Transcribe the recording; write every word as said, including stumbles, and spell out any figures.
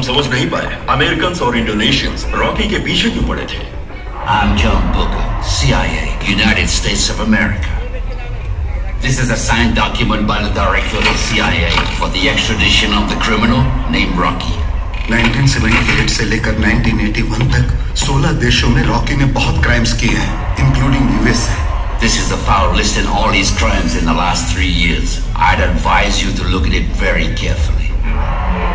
समझ नहीं पाए अमेरिकन और इंडोनेशियंस रॉकी के पीछे क्यों पड़े थे? I'm John Booker, C I A, United States of America. This is a signed document by the director of the C I A for the extradition of the criminal named Rocky. Nineteen seventy eight से लेकर nineteen eighty one तक सोलह देशों में Rocky ने बहुत crimes किए हैं, including USA. This is the foul list in all his crimes in the last three years. I'd advise you to look at it very carefully.